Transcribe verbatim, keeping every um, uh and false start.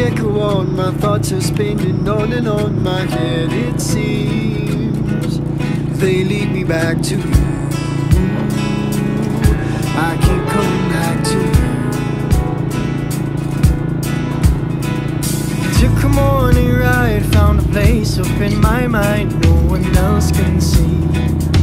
echo on, my thoughts are spinning on and on my head. It seems they lead me back to you. I keep coming back to you. Took a morning ride, found a place up in my mind no one else can see.